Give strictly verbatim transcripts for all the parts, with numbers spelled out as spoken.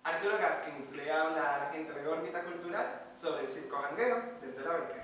Arturo Gaskins le habla a la gente de Órbita Cultural sobre el circo jangueo desde la beca.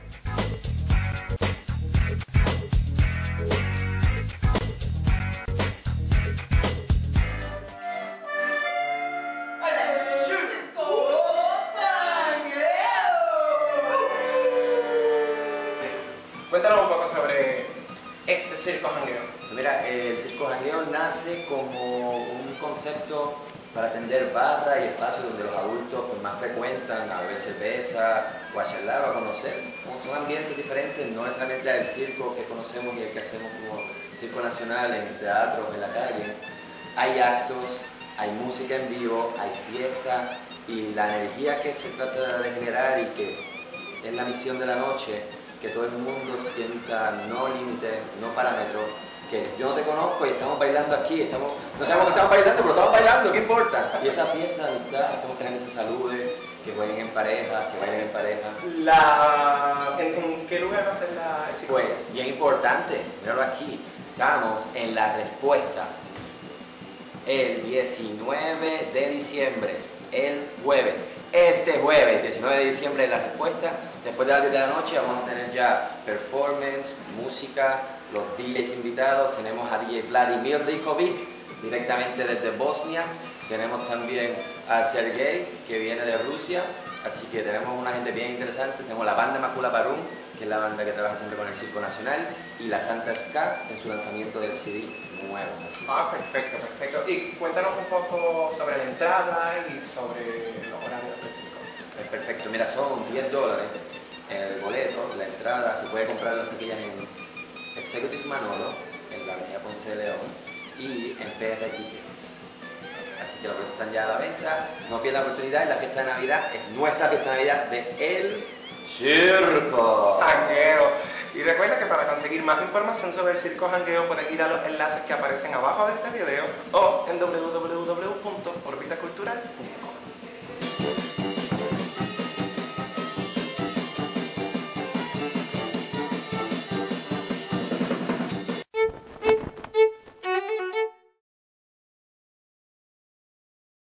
Cuéntanos un poco sobre este circo jangueo. Mira, el circo jangueo nace como un concepto para atender barras y espacios donde los adultos pues, más frecuentan a beber cerveza o a charlar o a conocer. Como son ambientes diferentes, no necesariamente el circo que conocemos y el que hacemos como circo nacional en el teatro o en la calle. Hay actos, hay música en vivo, hay fiesta y la energía que se trata de generar y que es la misión de la noche, que todo el mundo sienta no límites, no parámetros, que yo no te conozco y estamos bailando aquí, estamos, no sabemos que estamos bailando, pero estamos bailando, ¿qué importa? Y esa fiesta de amistad, hacemos que la gente se salude, que jueguen en pareja, que bailen en pareja. La... ¿En, en qué lugar va a ser la, el circo? Pues, bien importante, míralo aquí, estamos en La Respuesta, el diecinueve de diciembre, el jueves. Este jueves, diecinueve de diciembre, en La Respuesta, después de las diez de la noche, vamos a tener ya performance, música, los D Js invitados. Tenemos a D J Vladimir Rikovic, directamente desde Bosnia. Tenemos también a Sergei, que viene de Rusia. Así que tenemos una gente bien interesante. Tenemos la banda Macula Barum, que es la banda que trabaja siempre con el Circo Nacional, y la Santa Ska en su lanzamiento del C D nuevo. Así. Ah, perfecto, perfecto. Y cuéntanos un poco sobre la entrada y sobre los horarios del circo. Es perfecto, mira, son diez dólares el boleto, la entrada, se puede comprar las taquillas en Executive Manolo, en la avenida Ponce de León, y en P R Tickets. Así que los boletos están ya a la venta, no pierdan la oportunidad, la fiesta de Navidad es nuestra fiesta de Navidad de El Circo Jangueo. Y recuerda que para conseguir más información sobre el circo jangueo puedes ir a los enlaces que aparecen abajo de este video o en w w w